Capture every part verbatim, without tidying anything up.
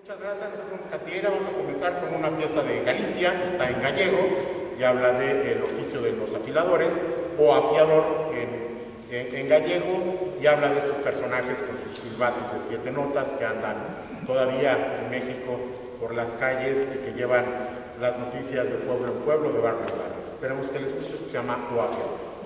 Muchas gracias, nosotros somos Catiera. Vamos a comenzar con una pieza de Galicia, que está en gallego, y habla del oficio de los afiladores, o afiador en, en, en gallego, y habla de estos personajes con sus silbatos de siete notas que andan todavía en México por las calles y que llevan las noticias de pueblo en pueblo, de barrio en barrio. Esperemos que les guste, esto se llama O Afiador.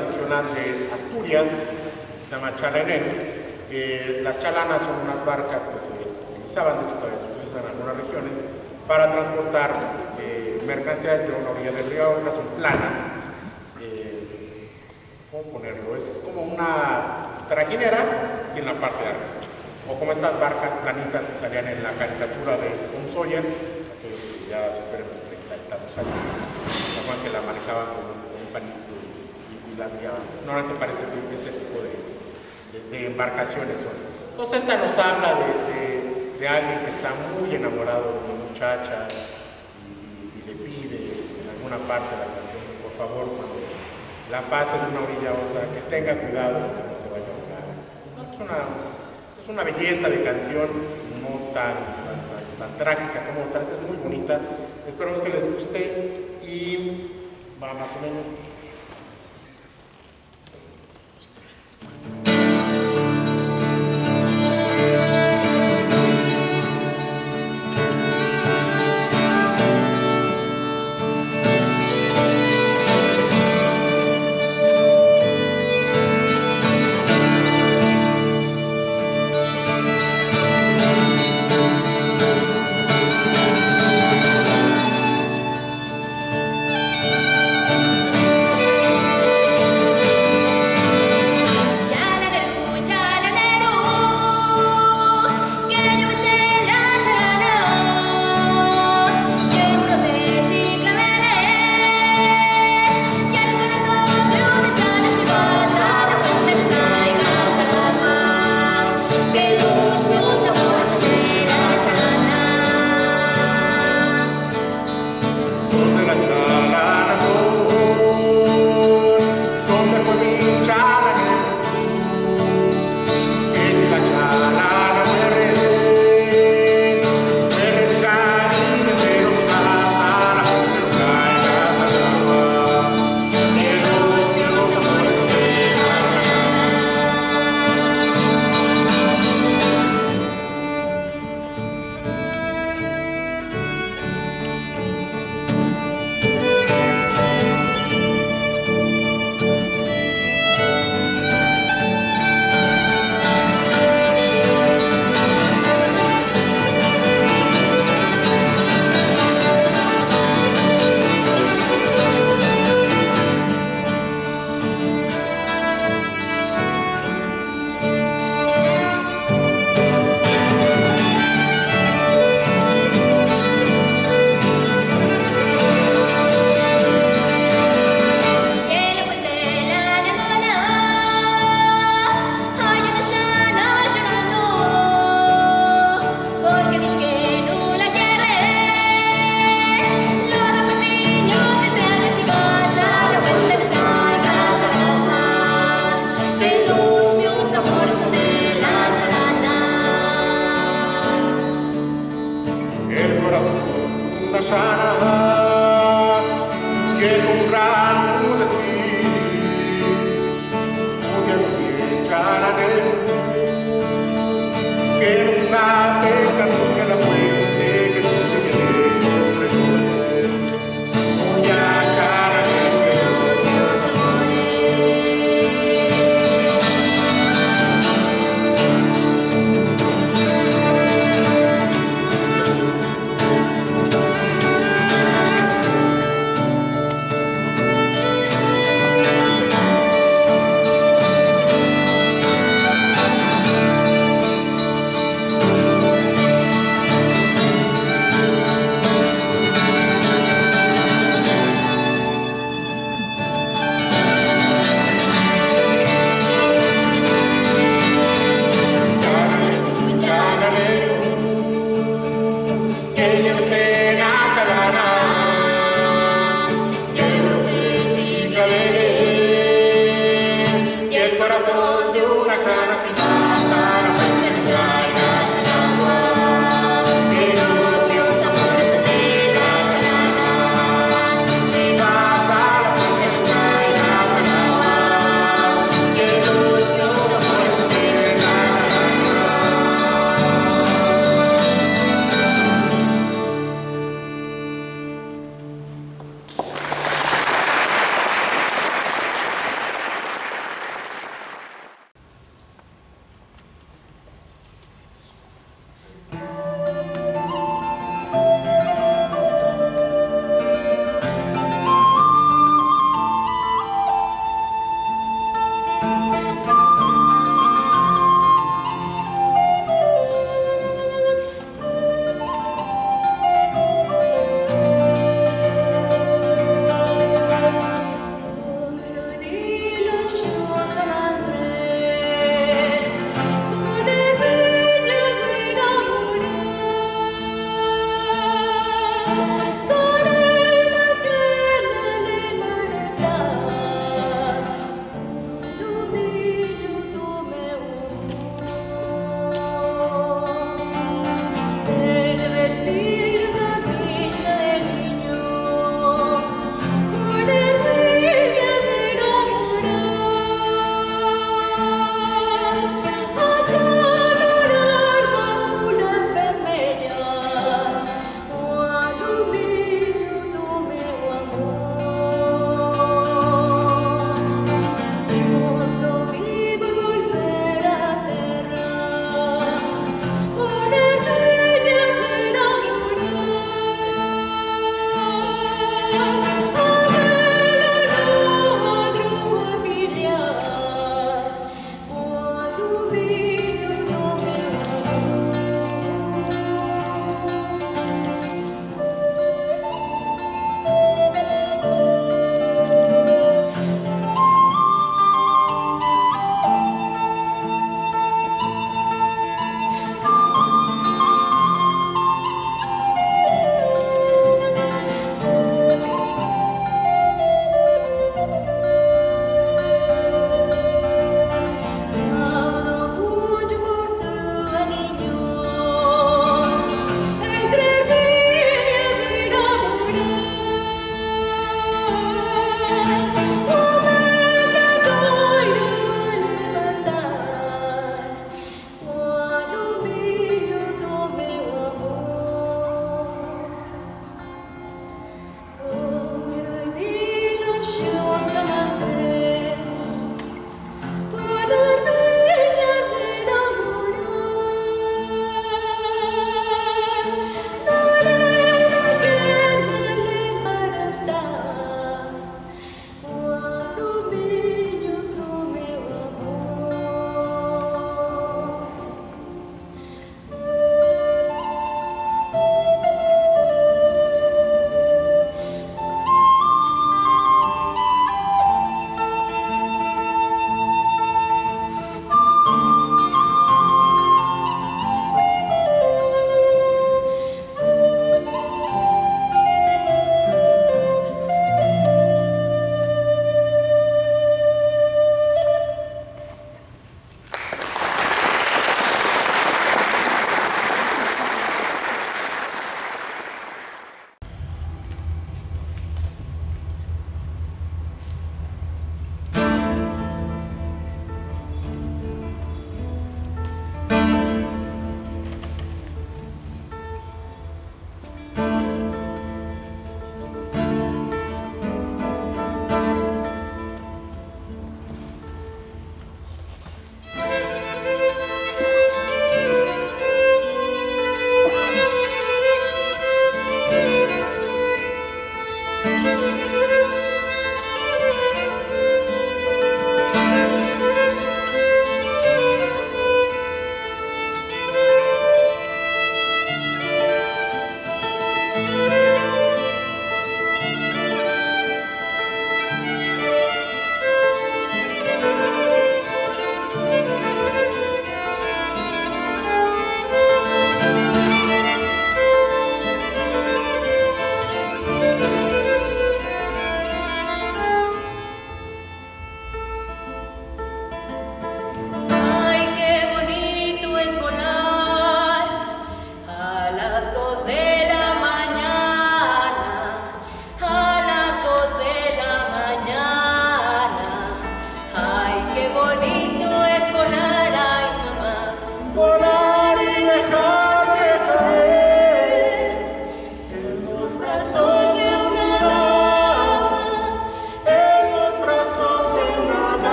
tradicional de Asturias, que se llama chalanero. Eh, las chalanas son unas barcas que se utilizaban, de hecho todavía se utilizan en algunas regiones, para transportar eh, mercancías de una orilla del río a otra, son planas. Eh, ¿Cómo ponerlo? Es como una trajinera sin la parte de arriba. O como estas barcas planitas que salían en la caricatura de Tom Sawyer, aquellos que ya superan los treinta y tantos años, que la manejaban con un, con un panito y, y las guiaban. Normalmente parece que ese tipo de, de, de embarcaciones son. Entonces esta nos habla de, de, de alguien que está muy enamorado de una muchacha y, y, y le pide en alguna parte de la canción que por favor cuando la pase de una orilla a otra que tenga cuidado que no se vaya a ahogar. ¿No? Es, una, es una belleza de canción, no tan, tan, tan, tan trágica como otras, es muy bonita. Esperamos que les guste y va más o menos.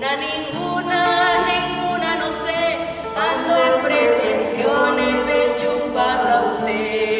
ninguna, ninguna, ninguna, no sé, ando en pretensiones de chuparla a usted.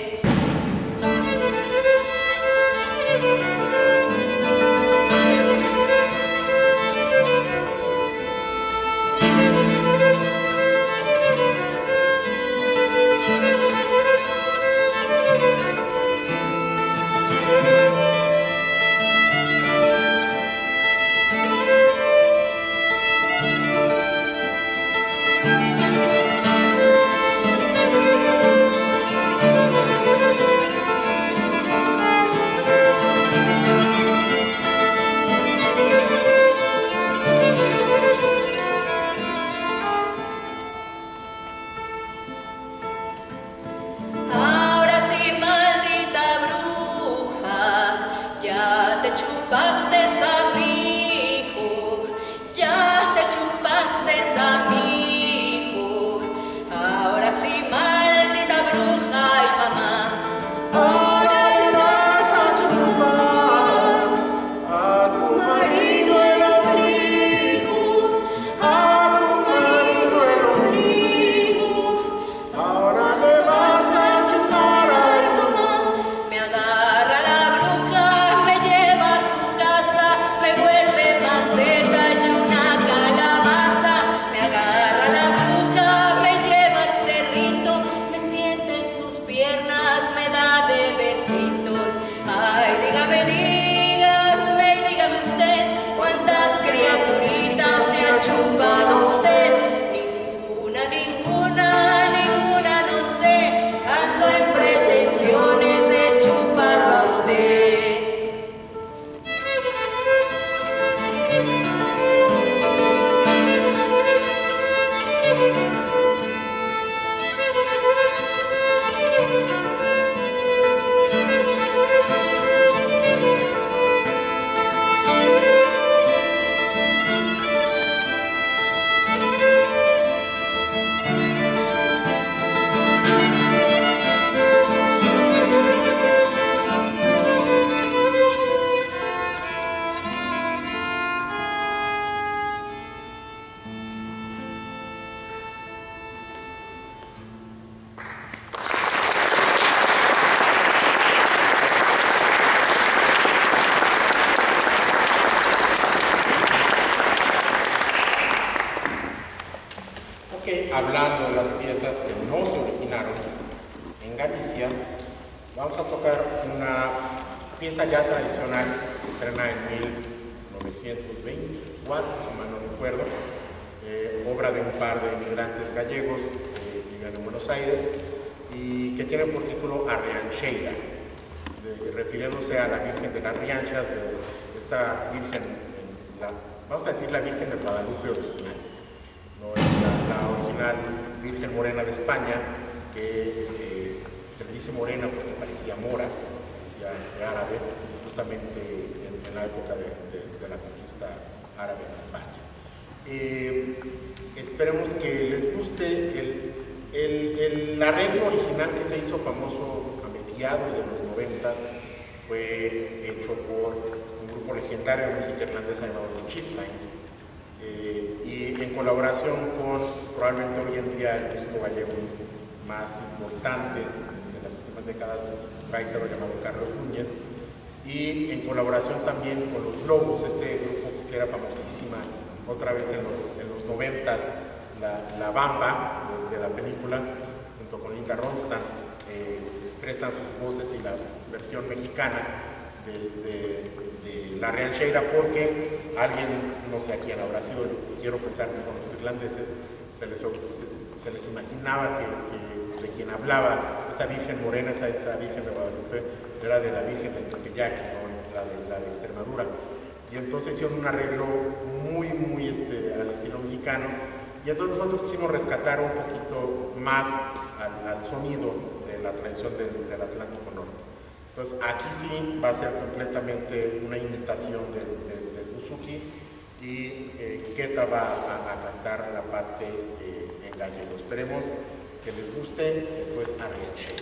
Hablando de las piezas que no se originaron en Galicia, vamos a tocar una pieza ya tradicional que se estrena en mil novecientos veinticuatro, si mal no recuerdo, eh, obra de un par de inmigrantes gallegos que vivían en Buenos Aires y que tiene por título Arriancheira, de, refiriéndose a la Virgen de las Rianchas, de esta Virgen, la, vamos a decir la Virgen de Guadalupe original. No es la, la original Virgen Morena de España, que eh, se le dice morena porque parecía mora, parecía este, árabe, justamente en, en la época de, de, de la conquista árabe en España. Eh, esperemos que les guste el, el, el arreglo original que se hizo famoso a mediados de los noventas, fue hecho por un grupo legendario de música irlandesa llamado los Chieftains. Eh, y en colaboración con probablemente hoy en día el músico gallego más importante de las últimas décadas, un gaitero llamado Carlos Núñez, y en colaboración también con los Lobos, este grupo que era famosísima otra vez en los, en los noventas, la, la Bamba de, de la película, junto con Linda Ronstadt, eh, prestan sus voces y la versión mexicana de, de de la Arriancheira, porque alguien, no sé a quién habrá sido, quiero pensar que fueron los irlandeses, se les, se, se les imaginaba que, que de quien hablaba esa Virgen Morena, esa, esa Virgen de Guadalupe, era de la Virgen del Tepeyac, ¿no? la, de, la de Extremadura. Y entonces hicieron un arreglo muy, muy este, al estilo mexicano, y entonces nosotros quisimos rescatar un poquito más al, al sonido de la tradición del, del Atlántico Norte. Entonces aquí sí va a ser completamente una imitación del, del, del buzuki, y eh, Queta va a, a cantar la parte eh, en gallego. Esperemos que les guste. Después Arriancheira.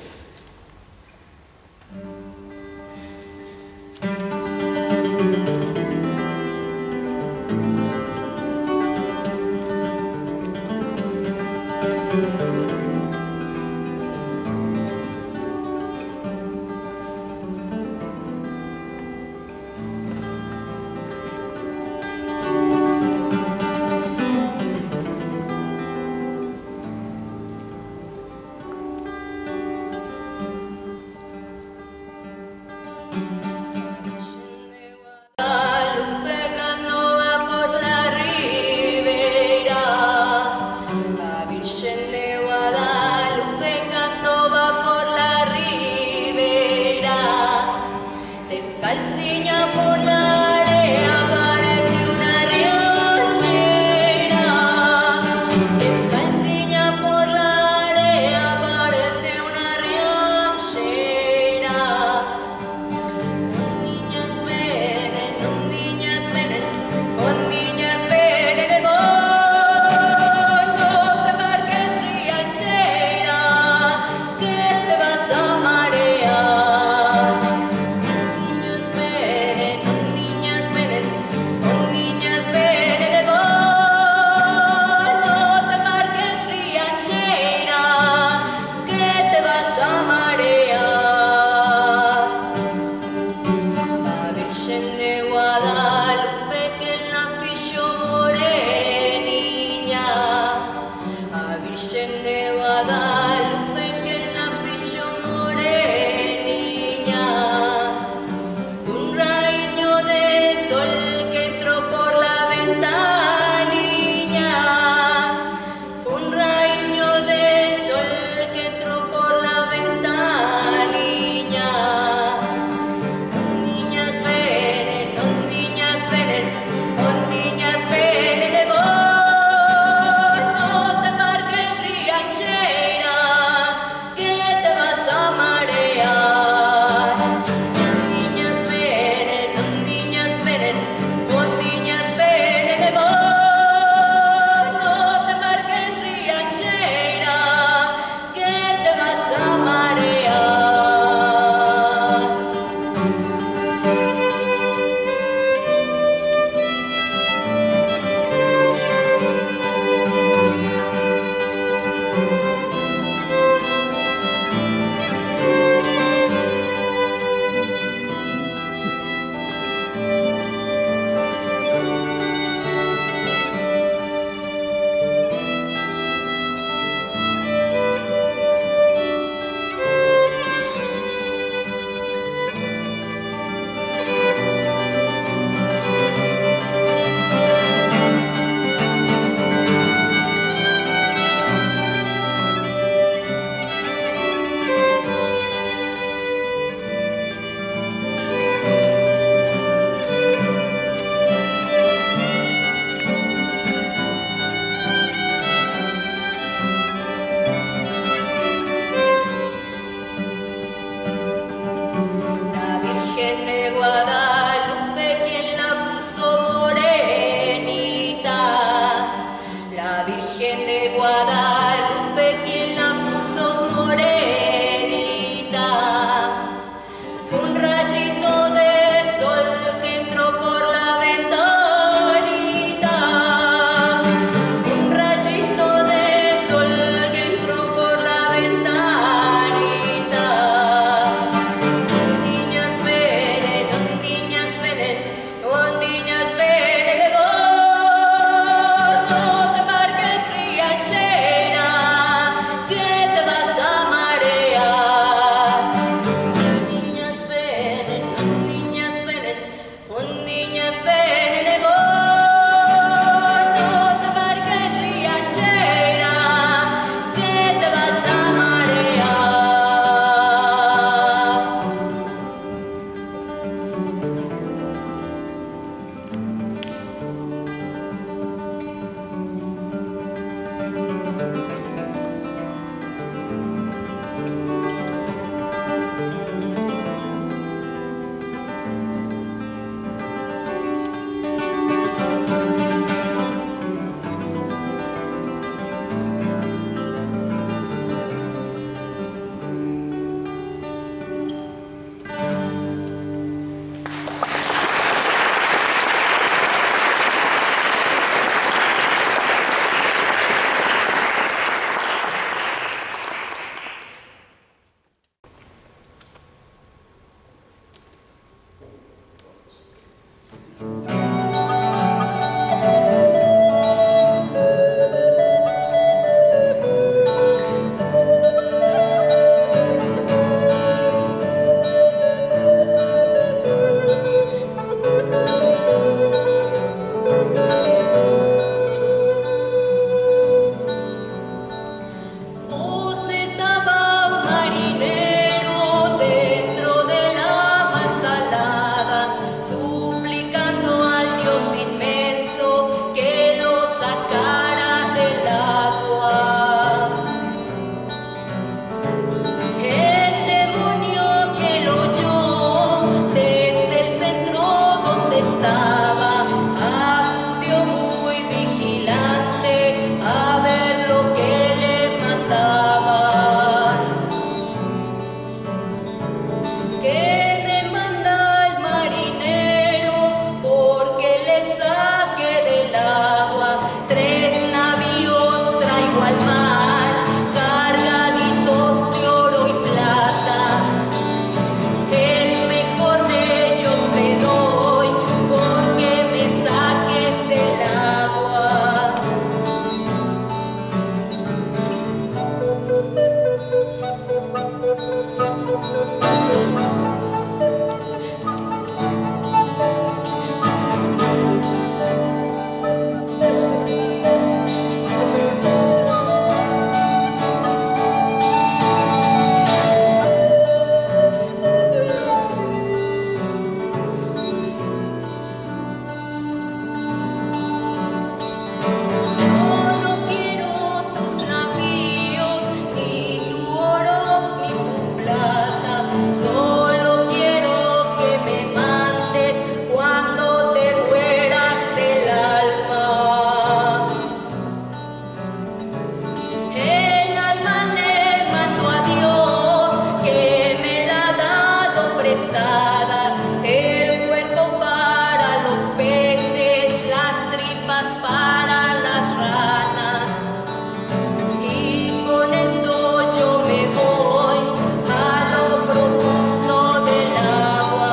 tripas para las ranas. Y con esto yo me voy a lo profundo del agua.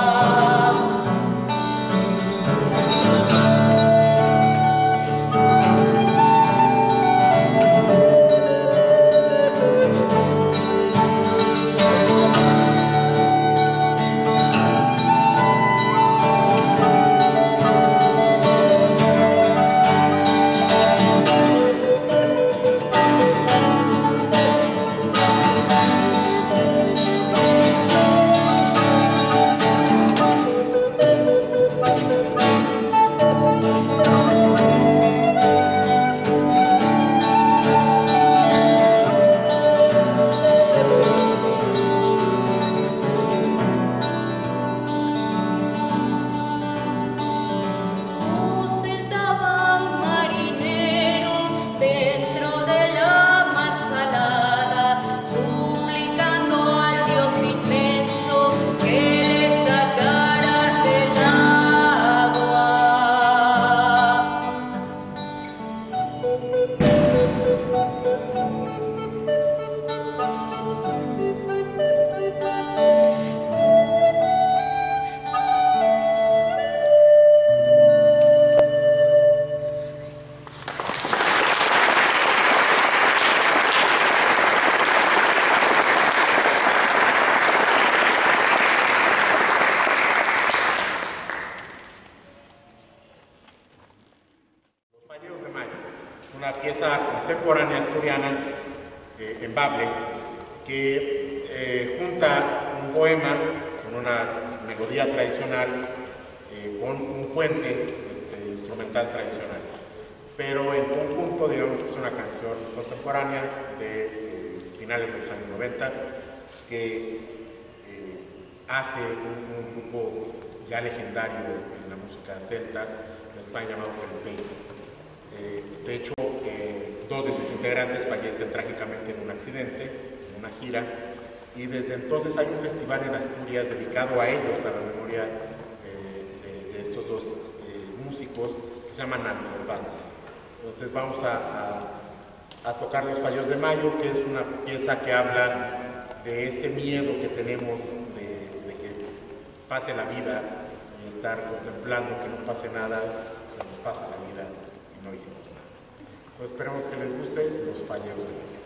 Una pieza contemporánea asturiana eh, en bable que eh, junta un poema con una melodía tradicional eh, con un puente este, instrumental tradicional, pero en conjunto digamos que es una canción contemporánea de eh, finales de los años noventa que eh, hace un, un grupo ya legendario en la música celta en España llamado Felipe. Eh, de hecho, eh, dos de sus integrantes fallecen trágicamente en un accidente, en una gira, y desde entonces hay un festival en Asturias dedicado a ellos, a la memoria eh, de, de estos dos eh, músicos, que se llama Nantorbanza. Entonces vamos a, a, a tocar Los Fallos de Mayo, que es una pieza que habla de ese miedo que tenemos de, de que pase la vida y estar contemplando que no pase nada, se nos pasa la vida. No hicimos nada. Pues esperemos que les guste Los Fallos de Mayo.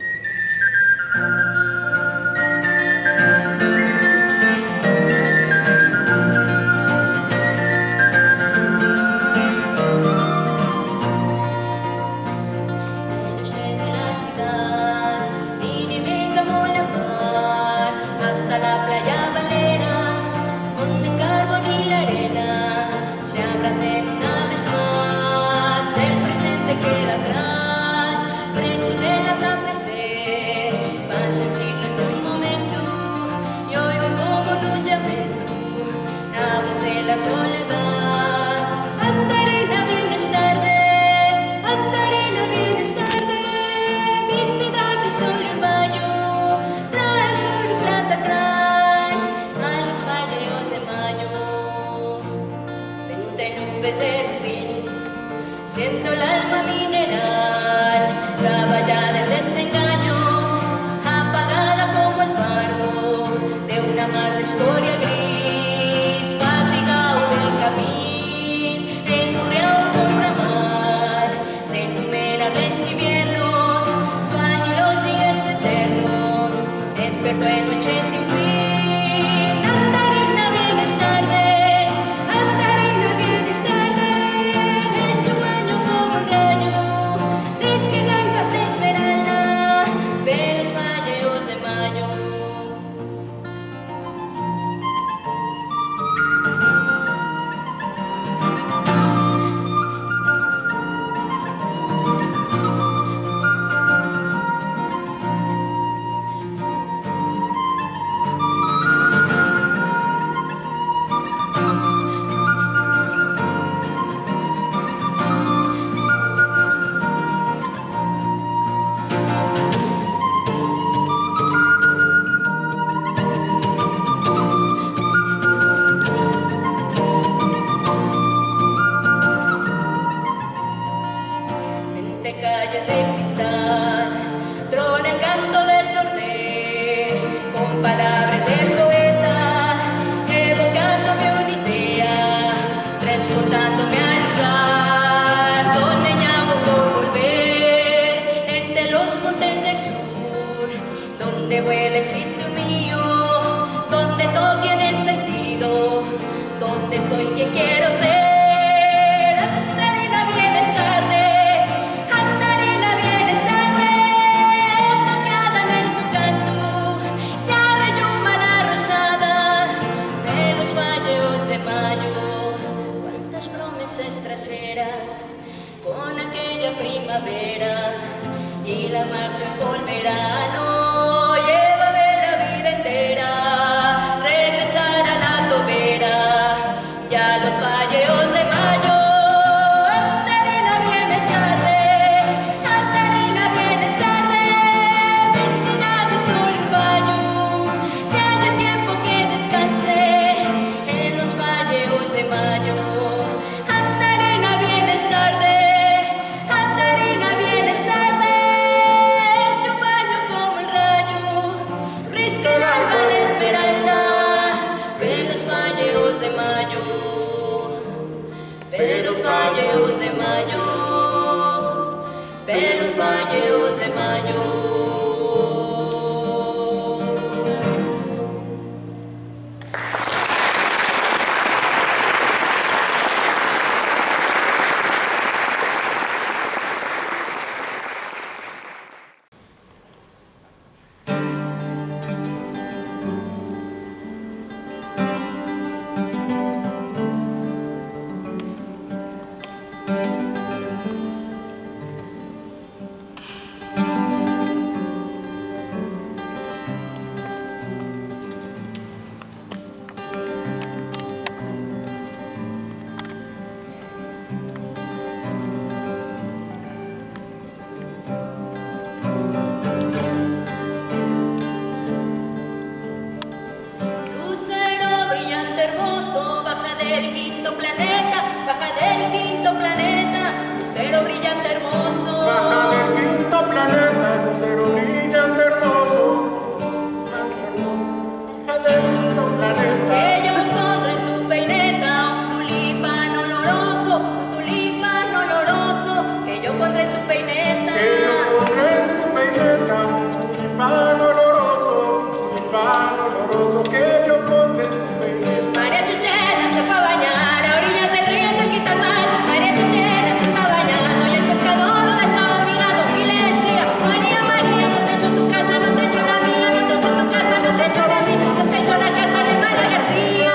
Hasta la playa Valera, donde el carbón y la arena se abracen una vez más. El presente queda atrás, precio del atardecer. Pasan siglos de un momento y oigo como en un llamento la voz de la soledad. Andarina, vienes tarde, Andarina, vienes tarde, vestida que sol y baño, trae sol y plata atrás a los fallos de mayo. Veinte nubes de rubín, siento el alma mineral, traballada en desengaños, apagada como el faro de una mar de escoria gris, fatigado del camino, engurriado por la mar, de innumerables inviernos, sueño los días eternos, despierto en noches sin fin. Andarina, vienes tarde, Andarina, vienes tarde, nuestro baño como un de calles de cristal, trona el canto del nordés, con palabras del poeta, evocándome una idea, transportándome al lugar donde llamo por volver, entre los montes del sur, donde vuela el sitio mío, donde todo tiene sentido, donde soy quien quiero ser. Andarina, vienes tarde, Andarina, vienes tarde, tocada en el tu canto, ya relluma la rosada de los fallos de mayo. Cuántas promesas traseras con aquella primavera y la marcha por verano, llévame la vida entera, regresar a la tobera, ya los fallos de mayo. Andarina, vienes tarde, Andarina, vienes tarde, vestida de sol y payo, ya el tiempo que descanse en los fallos de mayo. Andarina, vienes tarde, Andarina, vienes tarde, yo baño como el rayo, risca el alba de esmeralda, ven los fallos de mayo, ven los fallos de mayo, ven los fallos de mayo. Lucero brillante hermoso, baja del quinto planeta, baja del quinto planeta, lucero brillante hermoso. Baja del quinto planeta, lucero brillante hermoso, baja del quinto planeta. Que yo pondré en tu peineta un tulipán oloroso, un tulipán oloroso, que yo pondré en tu peineta. Que yo pondré en tu peineta un tulipán oloroso, un tulipán oloroso, que yo pondré en tu peineta. María Chuchena se fue a bañar a orillas del río cerquita al mar. María Chuchena se está bañando y el pescador la estaba mirando y le decía: María, María, no te echo tu casa, no te echo la mía, no te echo tu casa, no te echo la mía, no te echo la casa de María García.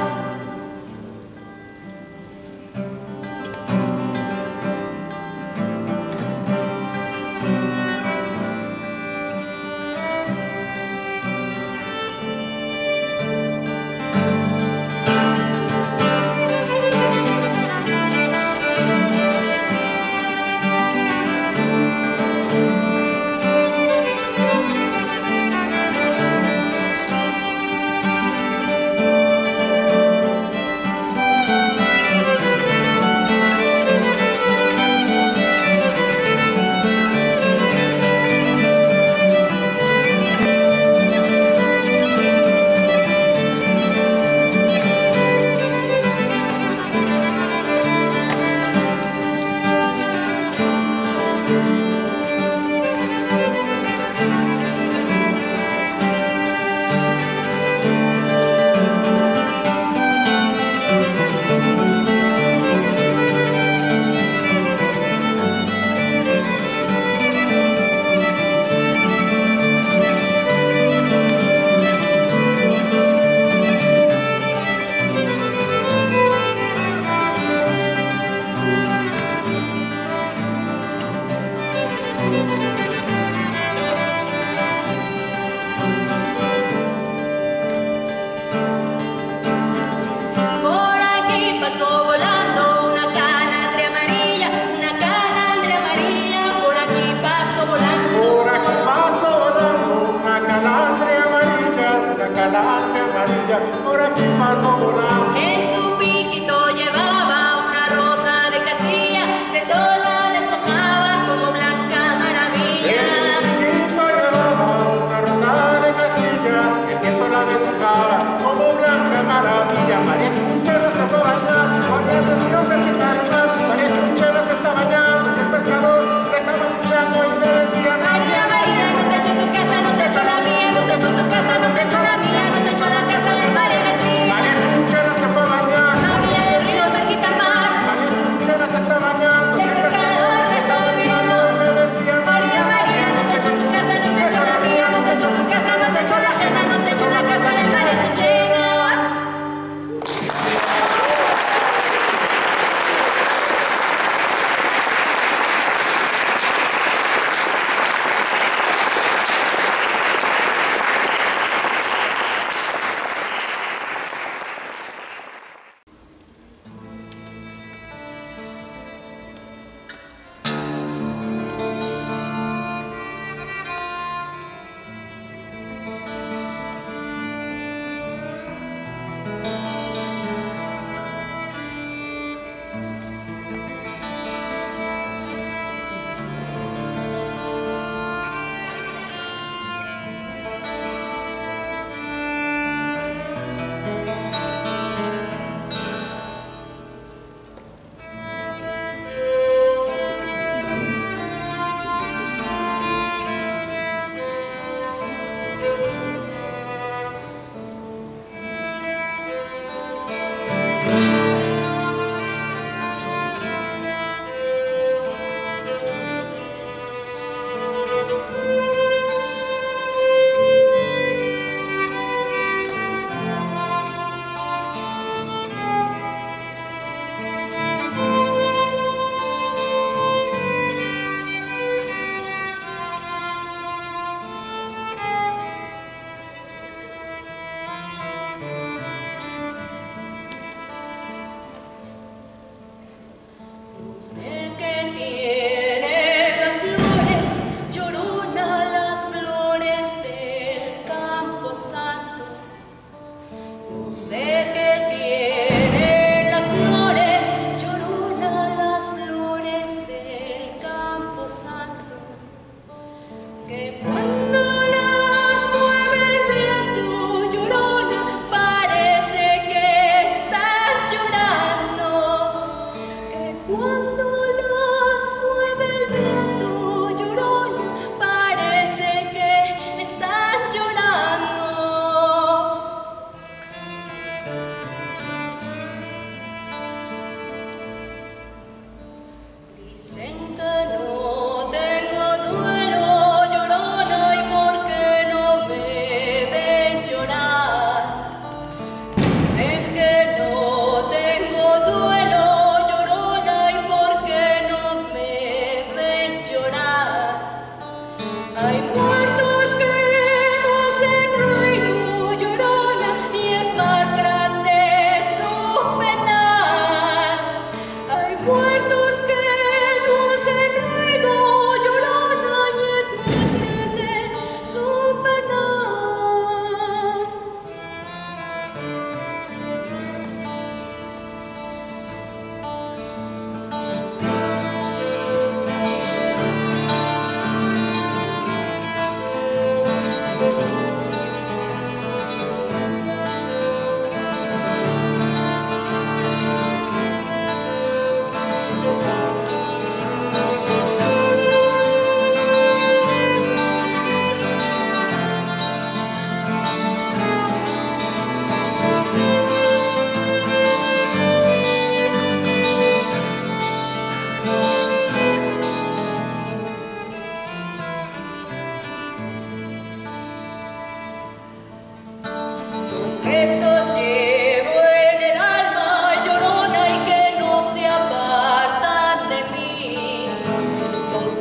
amarilla, por aquí pasó volando. En su piquito llevaba una rosa de Castilla, de toda deshojaba como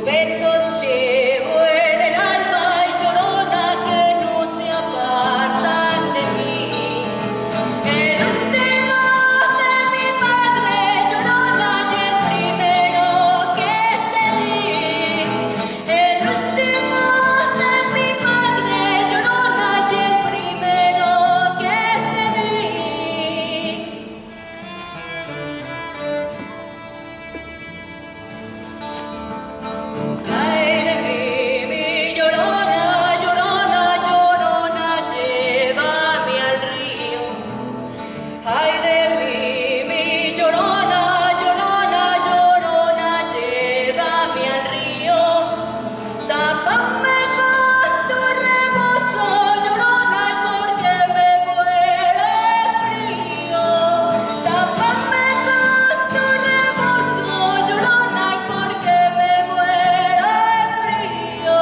besos llevo en el alma y llorona que no se apartan de mí. El último de mi padre, llorona, y el primero que te di. El último de mi padre, llorona, y el primero que te di. Ay de mí, mi llorona, llorona, llorona, llévame al río. Ay de mí, mi llorona, llorona, llorona, llévame al río. Tápame con tu rebozo, llorona, porque me muero de frío. Tápame con tu rebozo, llorona, porque me muero de frío.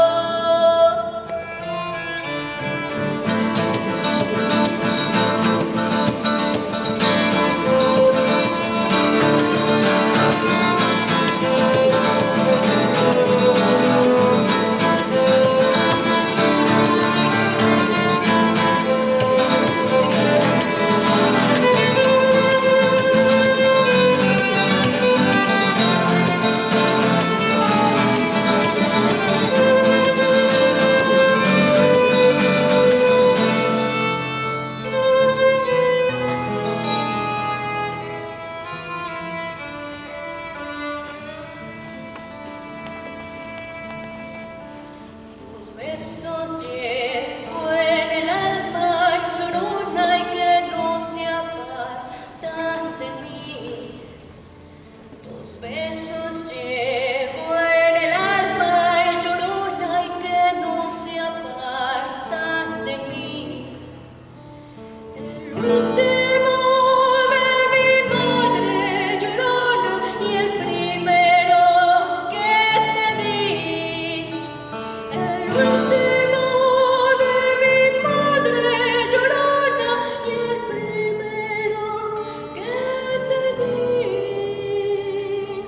Tus besos llevo en el alma, llorona, y que no se apartan de mí. Tus besos llevo en el alma, y llorona, y que no se apartan de mí. El último de mi madre, llorona, y el primero que te di. El último de mi madre, llorona, y el primero que te di.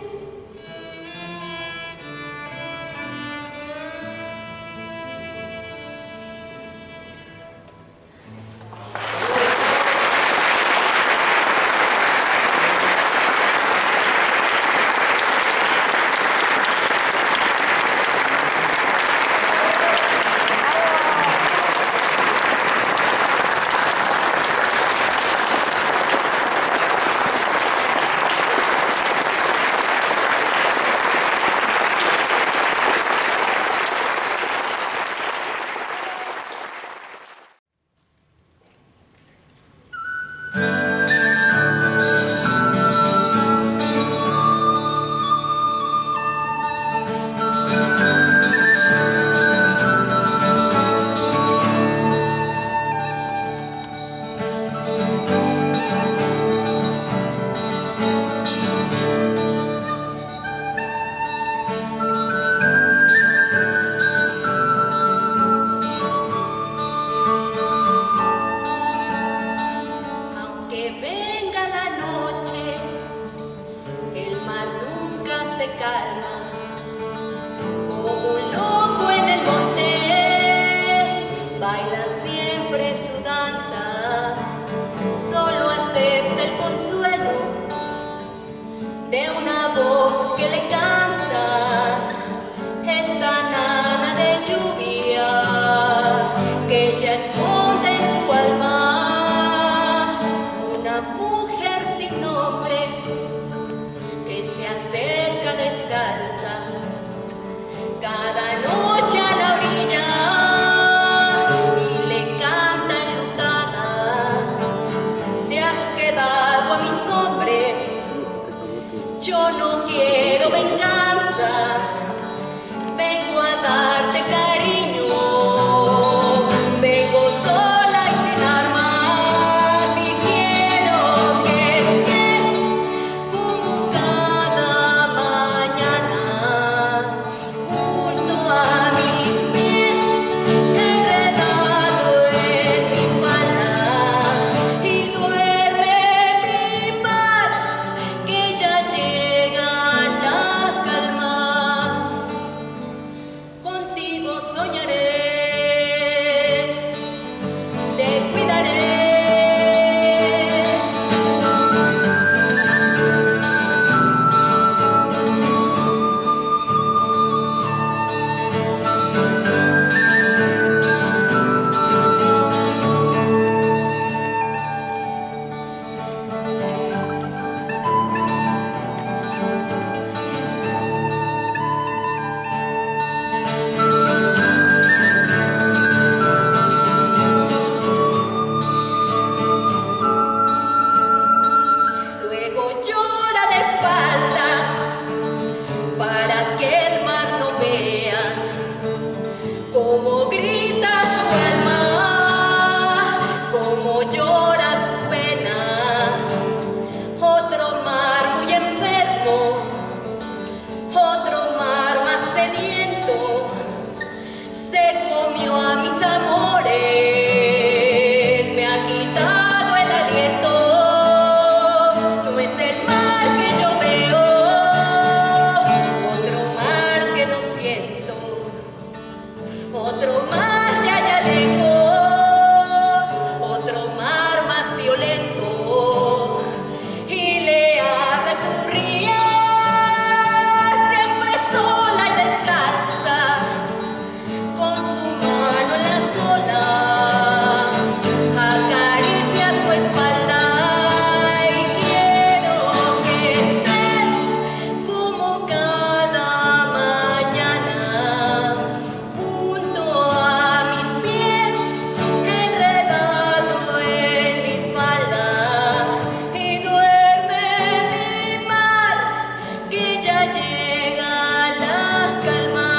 Aunque venga la noche, el mar nunca se calma. Como un loco en el monte, baila siempre su danza. Solo acepta el consuelo de una voz que le canta. Esta nana de lluvia que ella esconde en su alma. Una mujer sin nombre que se acerca descalza cada noche a la orilla y le canta enlutada. Te has quedado a mis hombres, yo no para que el mar no vea cómo grita su alma, cómo llora su pena. Otro mar muy enfermo, otro mar más sediento, se comió a mis amores, me ha quitado el aliento. No es el mar que yo veo, otro mar que no siento, otro mar de allá lejos, otro mar más violento. Y le habla su ría, siempre sola y descansa, con su mano en las olas, acaricia su espalda. Y quiero que estés como cada mañana, junto a mis pies, enredado en mi falda. Y duerme mi mar, que ya llega la calma.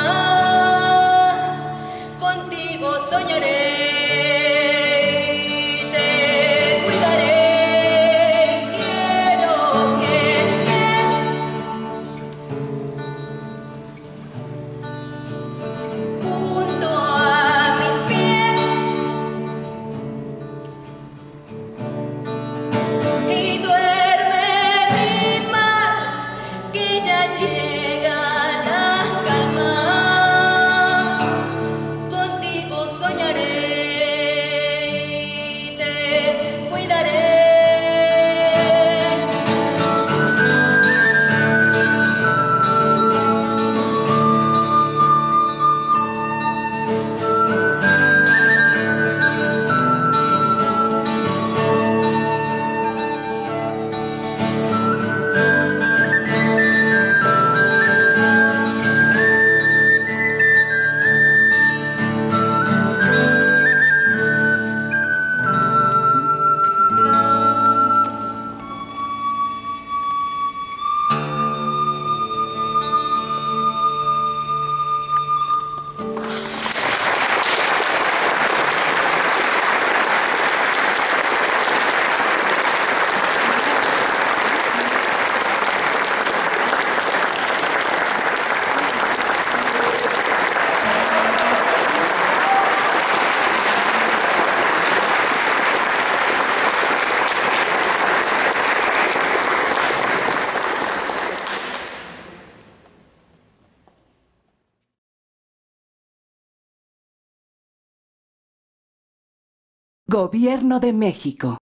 Contigo soñaré y te cuidaré. Quiero que estés junto a mis pies. Y duerme mi mar, que ya llega la calma. Contigo soñaré y te cuidaré. Gobierno de México.